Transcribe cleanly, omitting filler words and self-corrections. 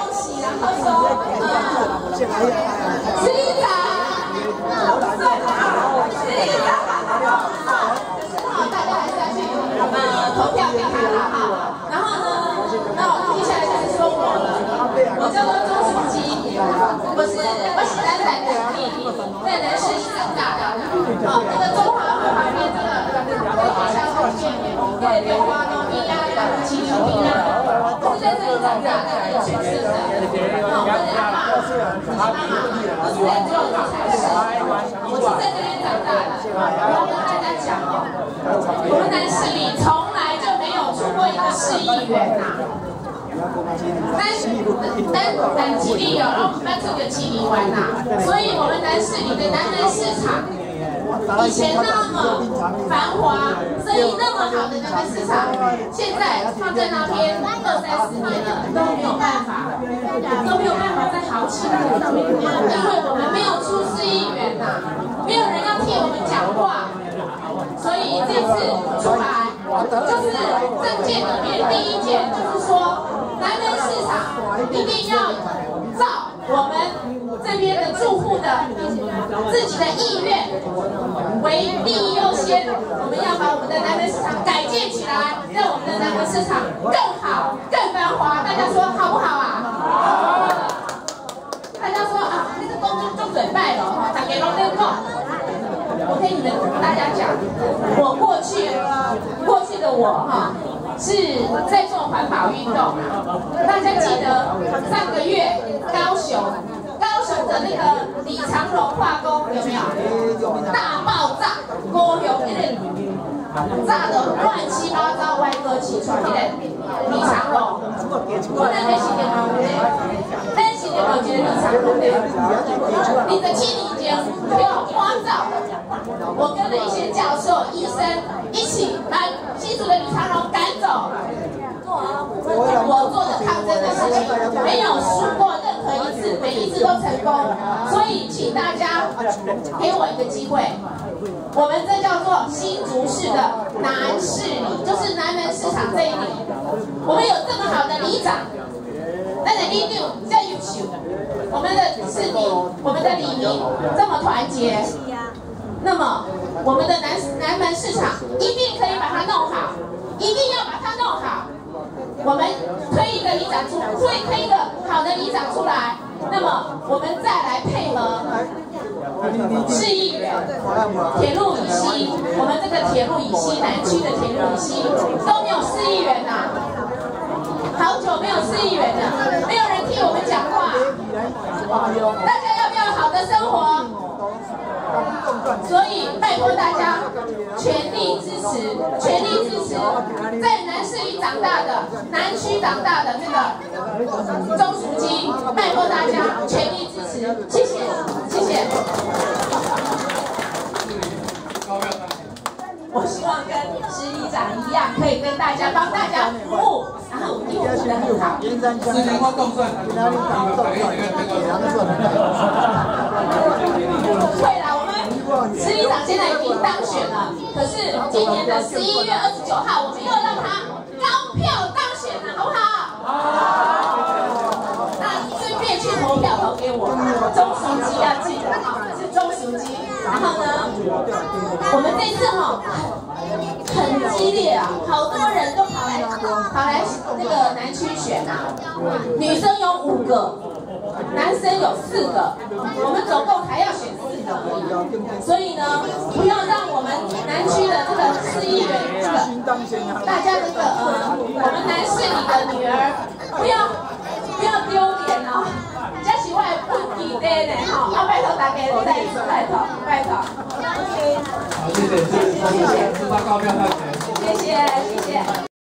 喜，然后说市议长，大家还是要去投票给他了哈。然后呢，那接下来就是说我了，我叫做钟淑姬，我是南仔的弟弟，在南市里长大的。哦，这个中华路旁边这个小后面，柳花路边啊，麒麟兵啊，我是在这里长大的，有学生的。哦，我的阿嬷，我是妈妈，我是在这里才是，我是在这边长大的。我跟大家讲哦，我们南市里从来就没有出过一个市议员呐。咱基地有，咱这个基地玩呐，所以我们南市里的南门市场，以前那么繁华，生意那么好的南门市场，现在放在那边20-30年了，都没有办法再好起来，因为我们没有出市议员呐，没有人要替我们讲话，所以这次出来就是政见里面第一件就是说。南门市场一定要照我们这边的住户的自己的意愿为第一优先，我们要把我们的南门市场改建起来，让我们的南门市场更好、更繁华。大家说好不好啊？大家说啊，这个公就准备了哈，大家都能够。我跟你们大家讲，我过去的我哈。是在做环保运动，大家记得上个月高雄的那个李长荣化工有没有大爆炸？高雄那个炸得乱七八糟、歪哥起床，那个李长荣，我那个是个好的，但是个好的李长荣的，27年前被我关照，我跟了一些教授、医生一起把新竹的李长荣赶走。我做的抗争的事情没有输过任何一次，每一次都成功，所以请大家给我一个机会。我们这叫做新竹市的南市里，就是南门市场这一里，我们有这么好的里长，那的里长这优秀，我们的市民、我们的里民这么团结，那么我们的南门市场一定可以把它弄好，一定要把它弄好。我们推一个里长推一个好的里长出来，那么我们再来配合市议员、铁路以西，我们这个铁路以西南区的铁路以西都没有市议员呐，好久没有市议员了，没有人替我们讲话，大家要不要好的生活？所以拜托大家全力支持，在南市里长大的、南区长大的这个钟淑姬，拜托大家全力支持，谢谢，谢谢。我希望跟市议长一样，可以跟大家帮大家服务，然后因为我服务得很好。 4年我动算， 会啦，我们市议长现在已经当选了，可是今年的11月29号，我们又让他高票当选了，好不好？好。那顺便去投票投给我，钟淑姬要记得，是钟淑姬。然后呢，我们这次很激烈啊，好多人都跑来那个南区选啊，女生有5个，男生有4个，我们总共还要选4个而已。所以呢，不要让我们南区的这个市议员大家这个我们南市里的女儿不要丢脸哦。这是我的本地的呢，吼，拜托大家再一次拜托，拜托。 好，谢谢，谢谢，知道高票票选。 谢谢，谢谢。